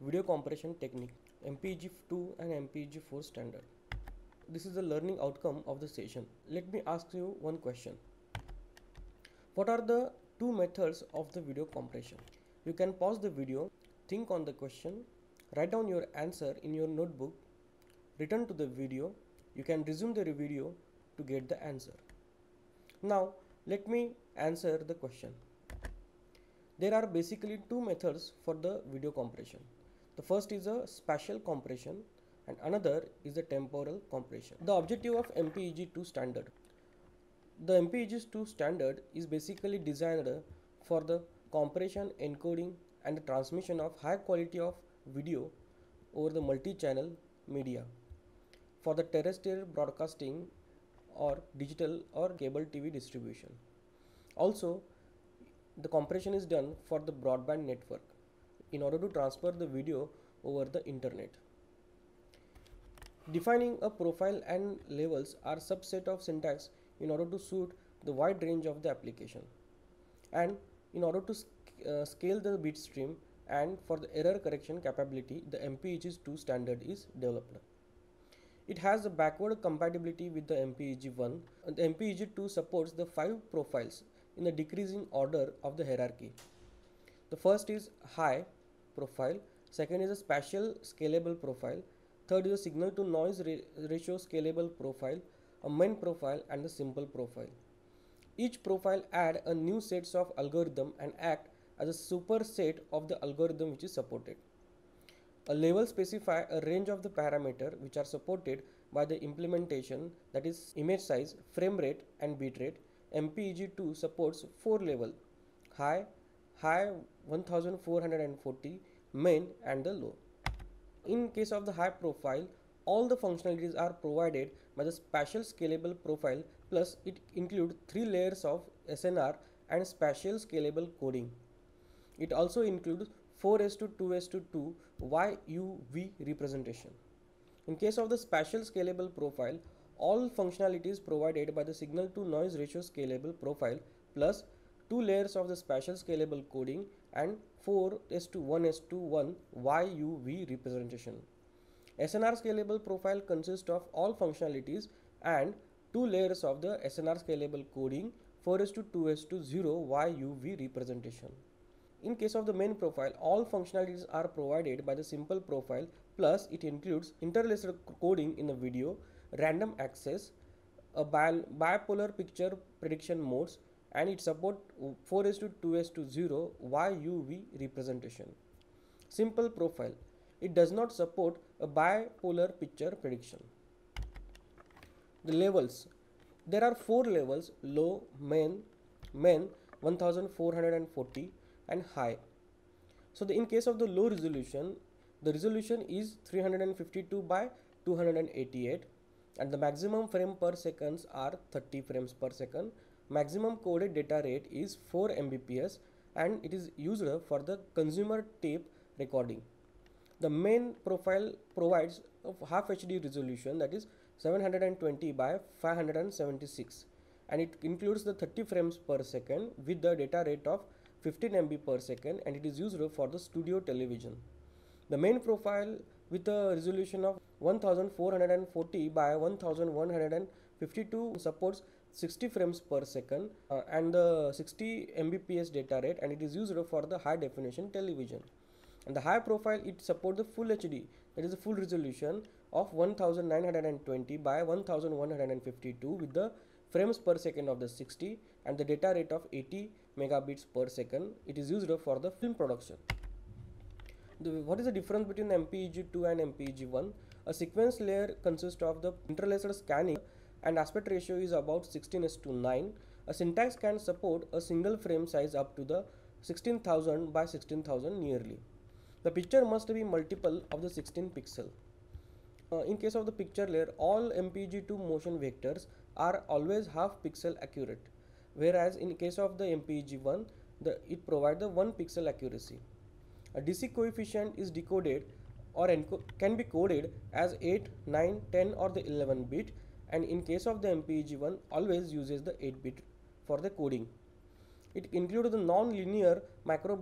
video compression technique, MPEG-2 and MPEG-4 standard. This is the learning outcome of the session. Let me ask you one question. What are the two methods of the video compression? You can pause the video, think on the question, write down your answer in your notebook, return to the video. You can resume the video to get the answer. Now, let me answer the question. There are basically two methods for the video compression. The first is a spatial compression and another is the temporal compression. The objective of MPEG-2 standard. The MPEG-2 standard is basically designed for the compression, encoding and the transmission of high quality of video over the multi-channel media for the terrestrial broadcasting or digital or cable TV distribution. Also, the compression is done for the broadband network in order to transfer the video over the internet. Defining a profile and levels are subset of syntax in order to suit the wide range of the application and in order to scale the bit stream and for the error correction capability, the MPEG-2 standard is developed. It has a backward compatibility with the MPEG-1. The MPEG-2 supports the 5 profiles in the decreasing order of the hierarchy. The first is high profile, second is a spatial scalable profile, third is a signal to noise ratio scalable profile, a main profile and a simple profile. Each profile add a new sets of algorithm and act as a superset of the algorithm which is supported. A level specify a range of the parameter which are supported by the implementation, that is image size, frame rate and bit rate. MPEG-2 supports 4 level: high 1440, main and the low. In case of the high profile, all the functionalities are provided by the spatial scalable profile, plus it includes 3 layers of SNR and spatial scalable coding. It also includes 4:2:2 YUV representation. In case of the spatial scalable profile, all functionalities provided by the signal to noise ratio scalable profile plus 2 layers of the spatial scalable coding and 4:1:1 YUV representation. SNR scalable profile consists of all functionalities and 2 layers of the SNR scalable coding, 4:2:0 YUV representation. In case of the main profile, all functionalities are provided by the simple profile, plus it includes interlaced coding in the video, random access, a bipolar picture prediction modes, and it supports 4:2:0 YUV representation. Simple profile. It does not support a bipolar picture prediction. The levels. There are 4 levels: low, main 1440 and high. So in case of the low resolution, the resolution is 352 by 288 and the maximum frame per seconds are 30 frames per second. Maximum coded data rate is 4 Mbps and it is used for the consumer tape recording. The main profile provides a half HD resolution, that is 720 by 576, and it includes the 30 frames per second with the data rate of 15 MB per second, and it is used for the studio television. The main profile with a resolution of 1440 by 1152 supports 60 frames per second and the 60 Mbps data rate, and it is used for the high definition television. And the high profile, it supports the full HD, that is the full resolution of 1920 by 1152 with the frames per second of the 60 and the data rate of 80 megabits per second. It is used for the film production. What is the difference between MPEG-2 and MPEG-1? A sequence layer consists of the interlaced scanning and aspect ratio is about 16:9. A syntax can support a single frame size up to the 16,000 by 16,000 nearly. The picture must be multiple of the 16 pixel. In case of the picture layer, all MPEG-2 motion vectors are always half pixel accurate, whereas in case of the MPEG-1, it provides the 1 pixel accuracy. A DC coefficient is decoded or can be coded as 8, 9, 10 or the 11 bit, and in case of the MPEG-1 always uses the 8 bit for the coding. It includes the non-linear microblock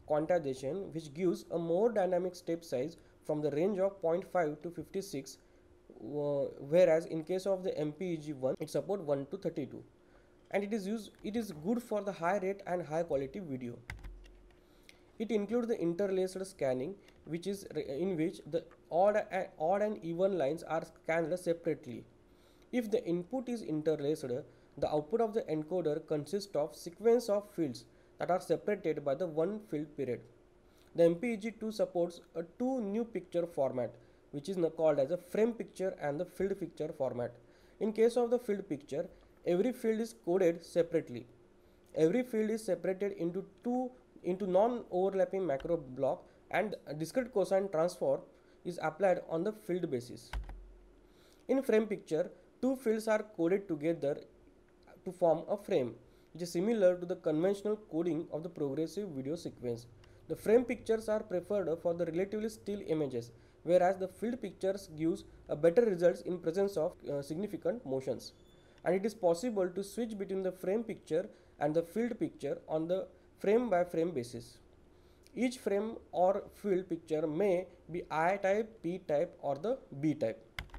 quantization, which gives a more dynamic step size from the range of 0.5 to 56, whereas in case of the MPEG1 it supports 1 to 32, and it is good for the high rate and high quality video. It includes the interlaced scanning, which is in which the odd and even lines are scanned separately. If the input is interlaced, the output of the encoder consists of sequence of fields that are separated by the one field period. The MPEG2 supports a two new picture format, which is called as a frame picture and the field picture format. In case of the field picture, every field is coded separately. Every field is separated into non-overlapping macro block, and a discrete cosine transform is applied on the field basis. In frame picture, two fields are coded together to form a frame, which is similar to the conventional coding of the progressive video sequence. The frame pictures are preferred for the relatively still images, whereas the field pictures gives a better results in presence of significant motions. And it is possible to switch between the frame picture and the field picture on the frame by frame basis. Each frame or field picture may be I type, P type or the B type.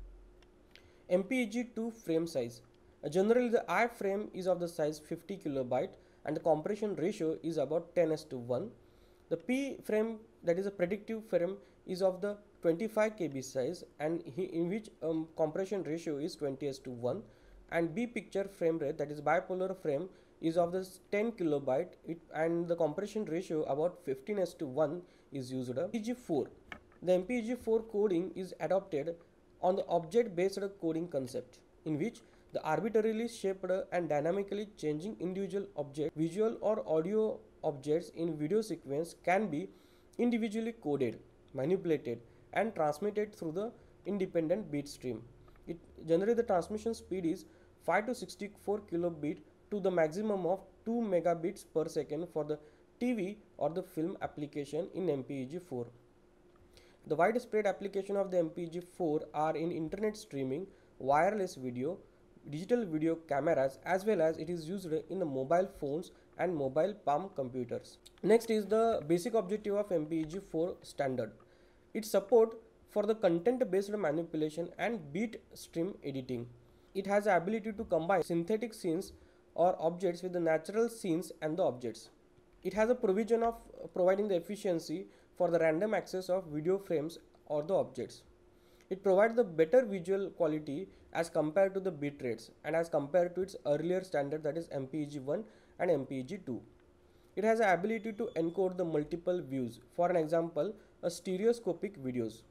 MPEG2 frame size. Generally the I frame is of the size 50 kilobyte and the compression ratio is about 10:1. The P frame, that is a predictive frame, is of the 25 KB size and in which compression ratio is 20:1, and B picture frame rate, that is bipolar frame, is of the 10 kilobyte and the compression ratio about 15:1 is used. MPEG4. The MPEG4 coding is adopted on the object-based coding concept, in which the arbitrarily shaped and dynamically changing individual object, visual or audio objects in video sequence can be individually coded, manipulated and transmitted through the independent bit stream. Generally the transmission speed is 5 to 64 kilobit to the maximum of 2 megabits per second for the TV or the film application in MPEG4. The widespread application of the MPEG4 are in internet streaming, wireless video, digital video cameras, as well as it is used in the mobile phones and mobile palm computers. Next is the basic objective of MPEG4 standard. It support for the content based manipulation and bit stream editing. It has the ability to combine synthetic scenes or objects with the natural scenes and the objects. It has a provision of providing the efficiency for the random access of video frames or the objects. It provides the better visual quality as compared to the bit rates and as compared to its earlier standard, that is MPEG1 and MPEG2. It has the ability to encode the multiple views, for an example a stereoscopic videos.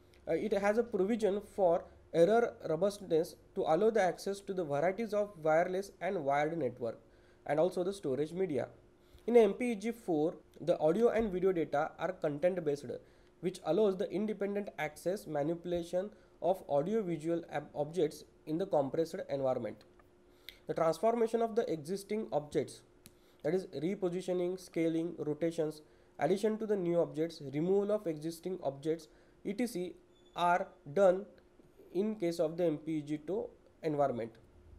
It has a provision for error robustness to allow the access to the varieties of wireless and wired network and also the storage media. In MPEG4, the audio and video data are content based, which allows the independent access manipulation of audio-visual objects in the compressed environment. The transformation of the existing objects, that is repositioning, scaling, rotations, addition to the new objects, removal of existing objects, etc. are done in case of the MPEG2 environment.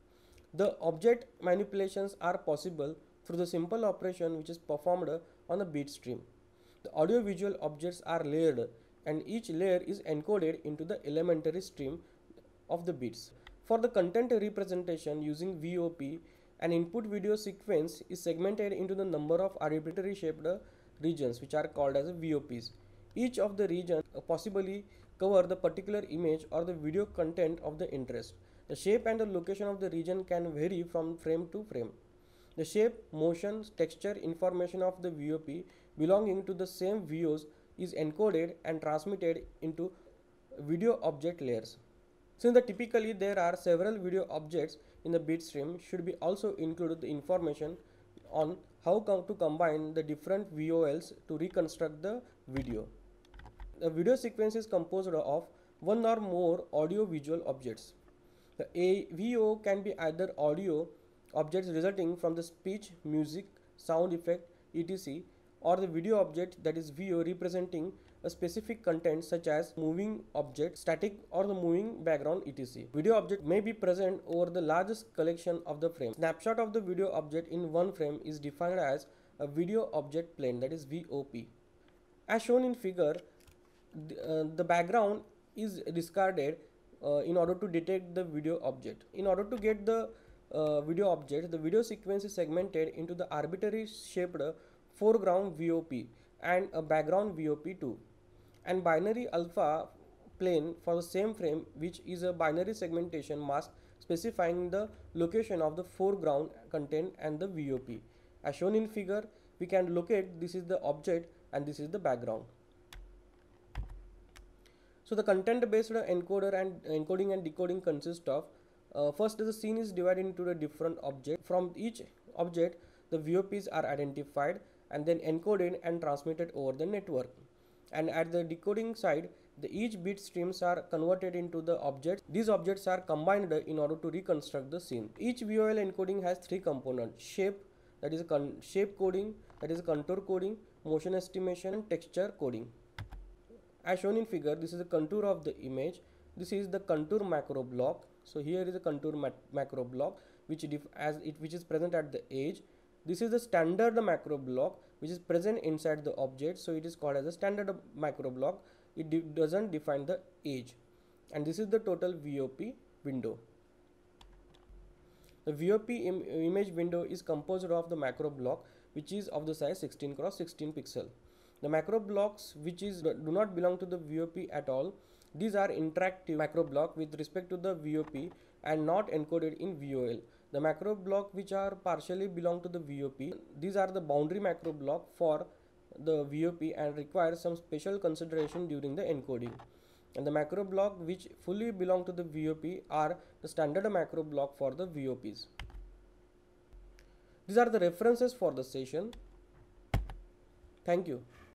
The object manipulations are possible through the simple operation which is performed on the bit stream. The audio-visual objects are layered and each layer is encoded into the elementary stream of the bits. For the content representation using VOP, an input video sequence is segmented into the number of arbitrary shaped regions which are called as VOPs. Each of the regions possibly cover the particular image or the video content of the interest. The shape and the location of the region can vary from frame to frame. The shape, motion, texture information of the VOP belonging to the same VOs is encoded and transmitted into video object layers. Since typically there are several video objects in the bit stream, should be also included the information on how to combine the different VOLs to reconstruct the video. The video sequence is composed of one or more audio-visual objects. The VO can be either audio objects resulting from the speech, music, sound effect, etc., or the video object, that is VO, representing a specific content such as moving object, static or the moving background, etc. Video object may be present over the largest collection of the frame. Snapshot of the video object in one frame is defined as a video object plane, that is VOP. As shown in figure, the background is discarded in order to detect the video object. In order to get the video object, the video sequence is segmented into the arbitrary shaped foreground VOP and a background VOP2, and binary alpha plane for the same frame, which is a binary segmentation mask specifying the location of the foreground content and the VOP. As shown in figure, we can locate this is the object and this is the background. So the content based encoder and encoding and decoding consists of first the scene is divided into the different objects. From each object the VOPs are identified and then encoded and transmitted over the network. And at the decoding side, each bit streams are converted into the objects. These objects are combined in order to reconstruct the scene. Each VOL encoding has three components: shape, that is shape coding, that is contour coding, motion estimation, and texture coding. As shown in figure, this is the contour of the image. This is the contour macro block. So here is a contour macro block which is present at the edge. This is the standard macro block which is present inside the object, so it is called as a standard macro block. It doesn't define the edge. And this is the total VOP window. The VOP image window is composed of the macro block which is of the size 16 x 16 pixel. The macro blocks which do not belong to the VOP at all, these are interactive macro block with respect to the VOP and not encoded in VOL. The macro block which are partially belong to the VOP, these are the boundary macro block for the VOP and require some special consideration during the encoding. And the macro block which fully belong to the VOP are the standard macro block for the VOPs. These are the references for the session. Thank you.